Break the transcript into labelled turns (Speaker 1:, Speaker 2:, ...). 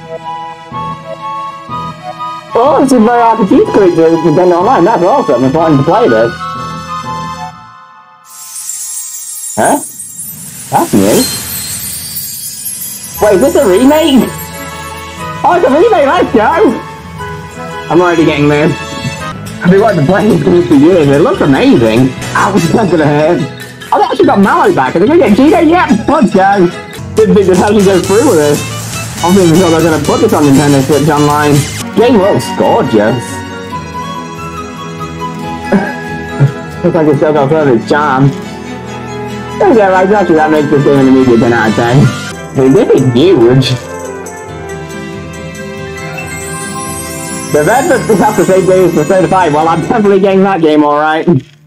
Speaker 1: Oh, it's a very RPG creature to depend online. That's awesome. I'm starting to play this. Huh? That's new. Wait, is this a remake? Oh, it's a remake. Let's go. I'm already getting there. I've been wanting to play this game for years. It looks amazing. Ow, that's gonna hurt. Oh, they actually got Mallow back. Are they gonna get Gino? Yep, let's go. Didn't think they'd actually go through with this. Obviously, thought they're gonna put this on Nintendo Switch Online. Game looks gorgeous. Looks like it's still got further charm. Yeah, right, actually that makes this game an immediate 10 out of 10. Hey, this is huge. The fact that this has the same game as the 35, well, I'm definitely getting that game alright.